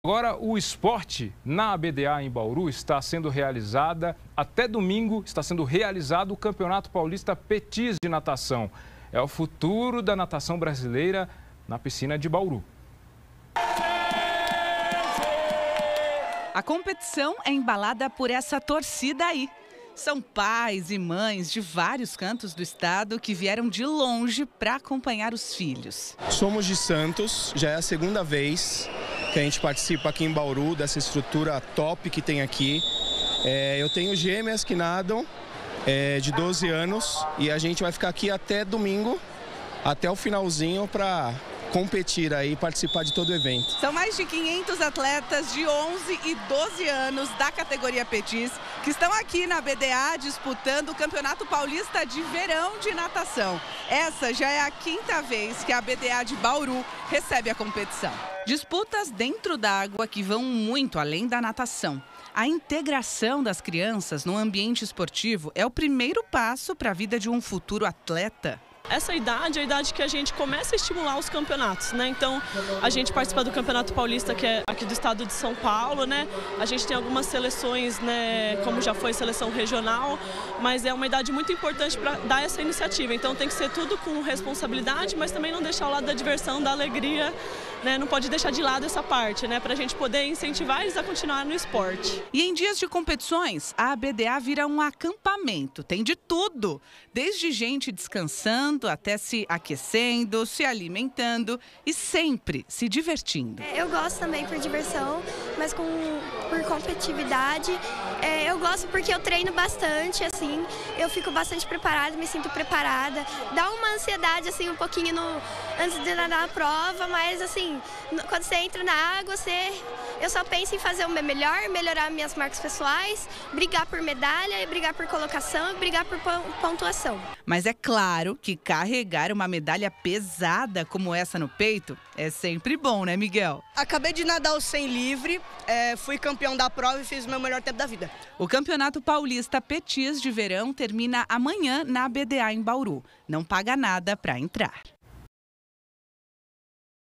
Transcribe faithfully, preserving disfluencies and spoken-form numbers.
Agora, o esporte na A B D A em Bauru está sendo realizada, até domingo está sendo realizado o Campeonato Paulista Petis de Natação. É o futuro da natação brasileira na piscina de Bauru. A competição é embalada por essa torcida aí. São pais e mães de vários cantos do estado que vieram de longe para acompanhar os filhos. Somos de Santos, já é a segunda vez que a gente participa aqui em Bauru, dessa estrutura top que tem aqui. É, eu tenho gêmeas que nadam é, de doze anos e a gente vai ficar aqui até domingo, até o finalzinho, para competir aí, participar de todo o evento. São mais de quinhentos atletas de onze e doze anos da categoria Petis que estão aqui na A B D A disputando o Campeonato Paulista de Verão de Natação. Essa já é a quinta vez que a A B D A de Bauru recebe a competição. Disputas dentro d'água que vão muito além da natação. A integração das crianças no ambiente esportivo é o primeiro passo para a vida de um futuro atleta. Essa idade é a idade que a gente começa a estimular os campeonatos, né? Então, a gente participa do Campeonato Paulista, que é aqui do estado de São Paulo, né? A gente tem algumas seleções, né? Como já foi seleção regional, mas é uma idade muito importante para dar essa iniciativa. Então, tem que ser tudo com responsabilidade, mas também não deixar o lado da diversão, da alegria, né? Não pode deixar de lado essa parte, né? Para a gente poder incentivar eles a continuar no esporte. E em dias de competições, a A B D A vira um acampamento. Tem de tudo, desde gente descansando até se aquecendo, se alimentando e sempre se divertindo. Eu gosto também por diversão, mas com, por competitividade. É, eu gosto porque eu treino bastante, assim, eu fico bastante preparada, me sinto preparada. Dá uma ansiedade, assim, um pouquinho no, antes de nadar a prova, mas, assim, quando você entra na água, você, eu só penso em fazer o meu melhor, melhorar minhas marcas pessoais, brigar por medalha, brigar por colocação e brigar por pontuação. Mas é claro que carregar uma medalha pesada como essa no peito é sempre bom, né, Miguel? Acabei de nadar o cem livre, é, fui campeão da prova e fiz o meu melhor tempo da vida. O Campeonato Paulista Petis de Verão termina amanhã na A B D A em Bauru. Não paga nada para entrar.